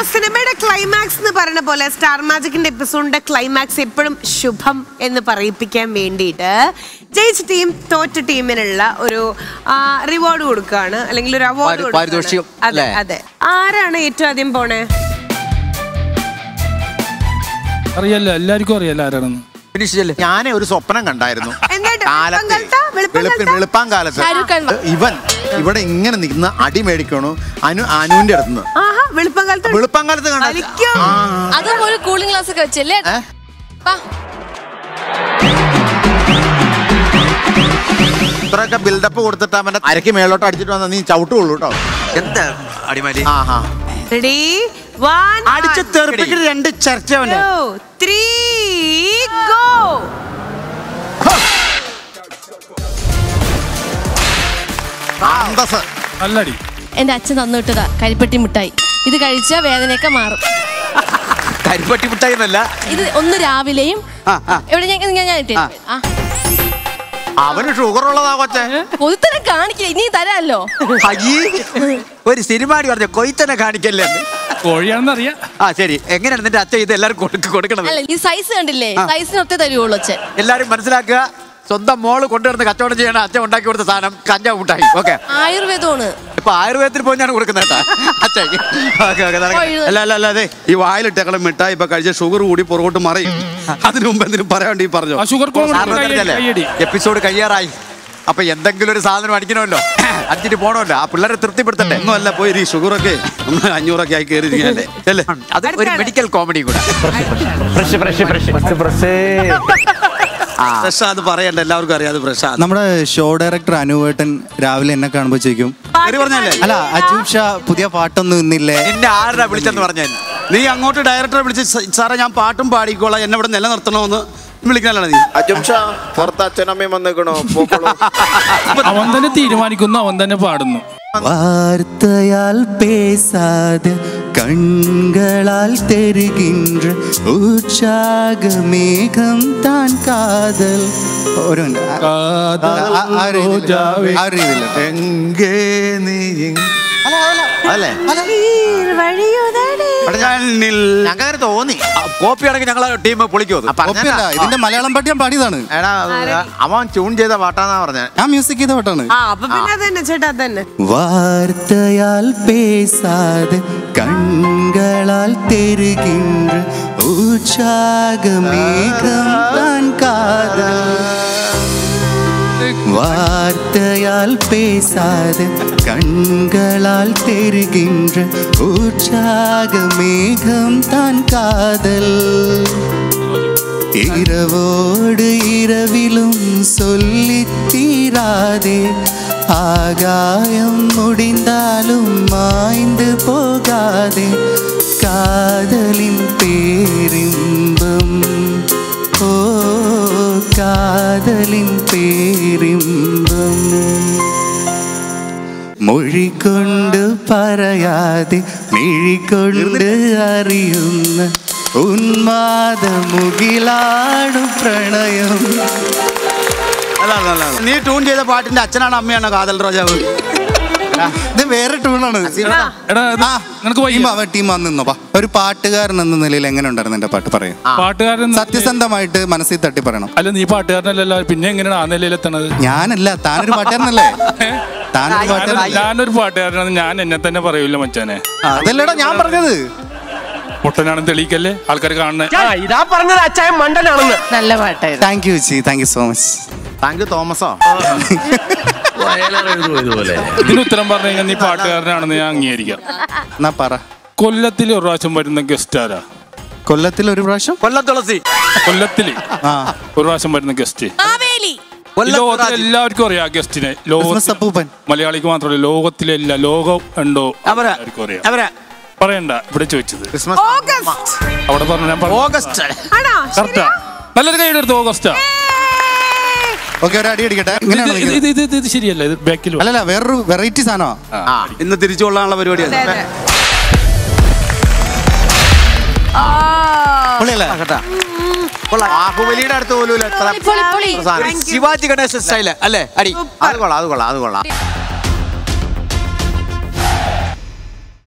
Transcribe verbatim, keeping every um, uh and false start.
സിനിമയുടെ ക്ലൈമാക്സ് എന്ന് പറയുന്ന പോലെ സ്റ്റാർ മാജിക്കിന്റെ എപ്പിസോഡിന്റെ ക്ലൈമാക്സ് എപ്പോഴും ശുഭം എന്ന് പറയിപ്പിക്കാൻ വേണ്ടിയിട്ട് ജയിച്ച ടീം തോറ്റ ടീമിനുള്ള ഒരു റിവാർഡ് കൊടുക്കുകയാണ്, അല്ലെങ്കിൽ ഒരു അവാർഡ് കൊടുക്കുകയാണ്. അതെ അതെ. ആരാണ് ഏറ്റവും ആദ്യം പോണേ? അറിയാലോ, എല്ലാവർക്കും അറിയാലോ ആരാണെന്ന്. ഞാൻ ഒരു സ്വപ്നം കണ്ടായിരുന്നു വെളുപ്പാൻ കാലത്ത്. ഇവൻ ഇവിടെ ഇങ്ങനെ നിൽക്കുന്ന അടി മേടിക്കണു അനു അനുവിന്റെ അടുത്ത് വെളുപ്പാൻ കാലത്ത് അതും ഒരു കൂളിംഗ് ഗ്ലാസ് ഒക്കെ വെച്ചല്ലേ. ഇത്രയൊക്കെ ബിൽഡപ്പ് കൊടുത്തിട്ട് അവന്റെ അരക്ക് മേലോട്ട് അടിച്ചിട്ട് വന്ന നീ ചവിട്ടുള്ളൂ കേട്ടോ. എന്താ അടിമാലി? ആഹാ റെഡി വൺ അടിച്ച് തെറിപ്പിച്ചിട്ട് രണ്ട് ചർച്ച ത്രീ ഗോ. നല്ലടി. എന്റെ അച്ഛൻ തന്നിട്ടതാ കരിപ്പട്ടി മിഠായി. ഇത് കഴിച്ചാൽ വേദനയൊക്കെ മാറും. കരിപ്പട്ടി മിഠായി എന്നല്ല ഇത്. ഒന്ന് രാവിലെയും എവിടെ ഞാൻ അവന് ഷുഗർ ഉള്ളതാ കൊച്ചേ. കൊതുത്തനെ കാണിക്കില്ല, ഇനി തരാല്ലോ. ഒരു സിനിമാടി പറഞ്ഞ കൊയ്ത്തനെ കാണിക്കല്ലേ. കോഴിയാണെന്ന് അറിയാം. ആ ശരി. എങ്ങനെയാണ് നിന്റെ അച്ഛൻ ഇത് എല്ലാവരും കൊടുക്കണം? ഈ സൈസ് കണ്ടില്ലേ, സൈസിനൊക്കെ തരുവുള്ളൂ അച്ഛൻ. എല്ലാരും മനസ്സിലാക്കുക, സ്വന്തം മോള് കൊണ്ടുവരുന്ന കച്ചവടം ചെയ്യണ അച്ഛൻ ഉണ്ടാക്കി കൊടുത്ത സാധനം കഞ്ചാവ് മുട്ടായി. ഓക്കെ, ആയുർവേദമാണ്. ഇപ്പൊ ആയുർവേദത്തിൽ പോയി ഞാൻ കൊടുക്കുന്നത് കേട്ടാ അച്ഛൻ. അല്ല അല്ല അല്ല അതെ, ഈ വായിലിട്ടേക്കളെ മിഠായി ഇപ്പൊ കഴിച്ച ഷുഗർ കൂടി പുറകോട്ട് മറിയും. അതിനു മുമ്പ് എന്തിനും പറയാണ്ട് ഈ പറഞ്ഞു. എപ്പിസോഡ് കഴിയാറായി. അപ്പൊ എന്തെങ്കിലും ഒരു സാധനം അടിക്കണമല്ലോ, അടിച്ചിട്ട് പോണമല്ലോ. ആ പിള്ളേരെ തൃപ്തിപ്പെടുത്തണ്ടേ. ഒന്നും അല്ല, പോയി ഈ ഷുഗറൊക്കെ അഞ്ഞൂറൊക്കെ ആയി കയറിയിരിക്കല്ലേ. അല്ലേ, അത് ഒരു മെഡിക്കൽ കോമഡി കൂടെ. പ്രസാദ് പറയണ്ട, എല്ലാവർക്കും അറിയാതെ പ്രസാദ്. നമ്മുടെ ഷോ ഡയറക്ടർ അനുവേട്ടൻ രാവിലെ എന്നെ കാണുമ്പോ ചോദിക്കും, അല്ല അജൂബ് ഷാ പുതിയ പാട്ടൊന്നും ഇന്നില്ലേ? എന്നെ ആരുടെ വിളിച്ചെന്ന് പറഞ്ഞാൽ നീ അങ്ങോട്ട് ഡയറക്ടറെ വിളിച്ച് സാറേ ഞാൻ പാട്ടും പാടിക്കോളാം, എന്നെ ഇവിടെ നിലനിർത്തണമെന്ന് വിളിക്കാനല്ല നീ. അജൂബ് ഷാ പുറത്ത് അച്ഛനമ്മയും വന്നേക്കണോ? അവൻ തന്നെ തീരുമാനിക്കുന്നു, അവൻ തന്നെ പാടുന്നു. வார்த்தையால் பேசாத கண்களால் தெரிகின்ற உற்சாக மேகம் தான் காதல். ஒரு അറിവില്ല. എങ്കേ നീ അല്ലേ ഞങ്ങൾക്ക് തോന്നി. കോപ്പിയാണെങ്കിൽ ഞങ്ങളെ ടീം പൊളിക്കോ? ഇതിന്റെ മലയാളം പാട്ട് ഞാൻ പാടിയതാണ്. അവൻ ട്യൂൺ ചെയ്ത പാട്ടാന്നാ പറഞ്ഞ, ഞാൻ മ്യൂസിക് ചെയ്ത പാട്ടാണ്. വാർത്തയാൽ പേസാതെ കണ്ണുകളാൽ തെരുകിன்ற ഉற்சாக மேகம் தான் காதல். வார்த்தையால் பேசாத கண்களால் தெரிகின்ற உற்சாக மேகம் தான் காதல். இரவோடு இரவிலும் சொல்லித் தீராதே, ஆகாயம் முடிந்தாலும் மாய்ந்து போகாதே, காதலின் பேரின்பம். ஓ காதலின் பேரின்பம். മൊഴികൊണ്ട് പറയാതെ മിഴികൊണ്ട് അറിയുന്ന ഉന്മാദമുകിലാണു പ്രണയം. നീ ട്യൂൺ ചെയ്ത പാട്ടിന്റെ അച്ഛനാണ് അമ്മയാണോ കാതൽ രാജാവ്? ഇത് വേറെ ട്യൂണാണ്. ടീം വന്നോ. ഒരു പാട്ടുകാരൻ എന്ന നിലയിൽ എങ്ങനെ ഉണ്ടായിരുന്നു എന്റെ പാട്ട്? പറയും. പാട്ടുകാരൻ സത്യസന്ധമായിട്ട് മനസ്സിൽ തട്ടി പറയണം. അല്ല, നീ പാട്ടുകാരനല്ലല്ലോ, പിന്നെ എങ്ങനെയാണ് ആ നിലയിലെത്തണത്? ഞാനല്ല, താനൊരു പാട്ടുകാരനല്ലേ? ഞാനൊരു പാട്ടുകാരനാണ്, ഞാൻ എന്നെ തന്നെ പറയൂല മച്ചാനെ. അതല്ലടാ ഞാൻ പറഞ്ഞത്. പൊട്ടനാണെന്ന് തെളിയിക്കല്ലേ ആൾക്കാർ കാണുന്നത്. ഇതാ പറഞ്ഞത് അച്ചായൻ മണ്ടനാണെന്ന്. നല്ല പാട്ടായിരുന്നു. Thank you ji, thank you so much. Thank you തോമസോ. ഇതിന് ഉത്തരം പറഞ്ഞു കഴിഞ്ഞാൽ നീ പാട്ടുകാരനാണെന്ന് ഞാൻ അംഗീകരിക്കാം. എന്നാ പറ. കൊല്ലത്തിൽ ഒരു പ്രാവശ്യം വരുന്ന ഗസ്റ്റ് ആരാ? കൊല്ലത്തിൽ ഒരു പ്രാവശ്യം? കൊല്ലം തുളസി. കൊല്ലത്തില് ഒരു പ്രാവശ്യം വരുന്ന ഗസ്റ്റ് ലോകത്തിലെ എല്ലാവർക്കും അറിയാം. ഗസ്റ്റിനെ ലോകത്തിൽ മലയാളിക്ക് മാത്രമല്ല, ലോകത്തിലെല്ലാം ലോകം ഉണ്ടോ എല്ലാവർക്കും അറിയാം. പറയണ്ട, ഇവിടെ ചോദിച്ചത് അവിടെ പറഞ്ഞു. ഞാൻ കറക്റ്റാ, നല്ലൊരു കൈയുടെ എടുത്ത് ഓഗസ്റ്റാ. ഇത് ശരിയല്ല, ഇത് ബാക്കിൽ അല്ലല്ല, വേറൊരു വെറൈറ്റി സാധനമാ. ഇന്ന് തിരിച്ചു കൊള്ളാനുള്ള പരിപാടിയാണ്. ബാഹുബലിയുടെ അടുത്ത് പോലും ശിവാജി ഗണേശ സ്റ്റൈല് അല്ലേ? അടി, അത് കൊള്ളാം, അത് കൊള്ളാം, അത് കൊള്ളാം.